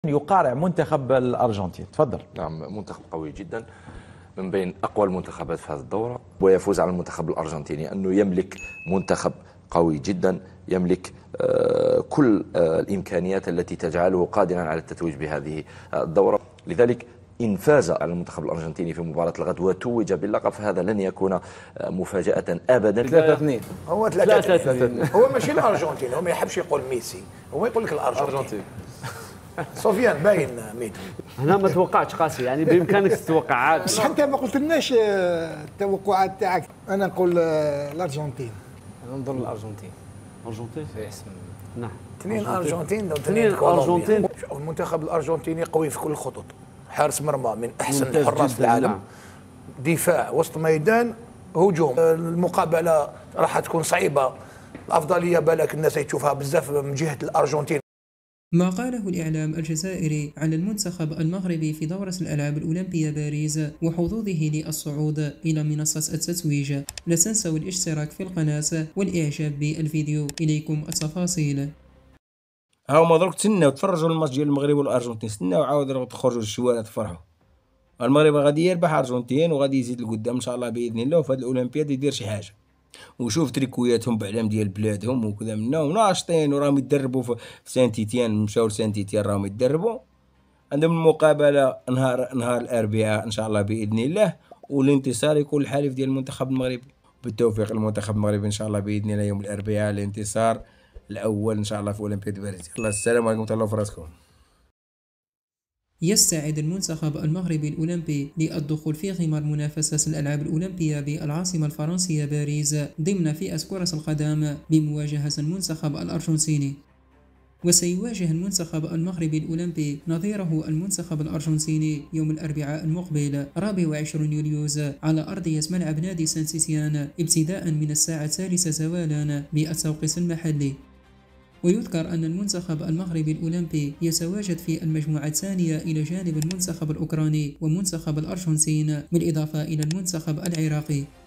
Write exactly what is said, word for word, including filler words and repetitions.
يقارع منتخب الأرجنتين. تفضل. نعم، منتخب قوي جدا من بين أقوى المنتخبات في هذه الدورة، ويفوز على المنتخب الأرجنتيني أنه يملك منتخب قوي جدا، يملك كل الإمكانيات التي تجعله قادرا على التتويج بهذه الدورة. لذلك إن فاز على المنتخب الأرجنتيني في مباراة الغد وتوج باللقب فهذا لن يكون مفاجأة أبدا. ثلاثة اثنين هو ثلاثة اثنين هو ماشي الأرجنتين، هو ما يحبش يقول ميسي، هو يقول لك الأرجنتين. سفيان باين ميدو. انا ما توقعتش قاسي، يعني بامكانك تتوقع. بس حتى ما قلتلناش التوقعات تاعك. انا نقول الارجنتين. انا نظن الارجنتين. الارجنتين في اسم. نعم، اثنين ارجنتين اثنين ارجنتين. المنتخب الارجنتيني قوي في كل الخطوط، حارس مرمى من احسن الحراس في العالم، دفاع، وسط ميدان، هجوم. المقابله راح تكون صعيبه، الافضليه بالك الناس تشوفها بزاف من جهه الارجنتين. ما قاله الإعلام الجزائري عن المنتخب المغربي في دورة الألعاب الأولمبية باريس وحظوظه للصعود إلى منصة التتويج. لا تنسوا الاشتراك في القناة والإعجاب بالفيديو. إليكم التفاصيل. هاهما درك تسناو تفرجوا الماتش ديال المغرب والارجنتين، تسناو عاود تخرجوا للشوارع تفرحوا. المغرب غادي يربح الارجنتين وغادي يزيد لقدام ان شاء الله باذن الله، وفي هذه الاولمبياد يدير شي حاجه. وشوف تريكوياتهم بعلام ديال بلادهم وكذا منا وناشطين وراهم يتدربوا في سان تيتيان، مشاو لسان تيتيان راهم يتدربوا. عندهم المقابله نهار نهار الاربعاء ان شاء الله باذن الله، والانتصار يكون الحليف ديال المنتخب المغربي. بالتوفيق للمنتخب المغربي ان شاء الله باذن الله يوم الاربعاء، الانتصار الاول ان شاء الله في اولمبياد باريس. الله السلام عليكم ورحمه الله وبركاته. يستعد المنتخب المغربي الأولمبي للدخول في غمار منافسة الألعاب الأولمبية بالعاصمة الفرنسية باريس ضمن فئة كرة القدم بمواجهة المنتخب الأرجنتيني. وسيواجه المنتخب المغربي الأولمبي نظيره المنتخب الأرجنتيني يوم الأربعاء المقبل رابع وعشرين يوليوز على أرضية ملعب نادي سان تيتيان ابتداء من الساعة الثالثة زوالا بالتوقيت المحلي. ويذكر أن المنتخب المغربي الأولمبي يتواجد في المجموعة الثانية إلى جانب المنتخب الأوكراني ومنتخب الأرجنتين بالإضافة إلى المنتخب العراقي.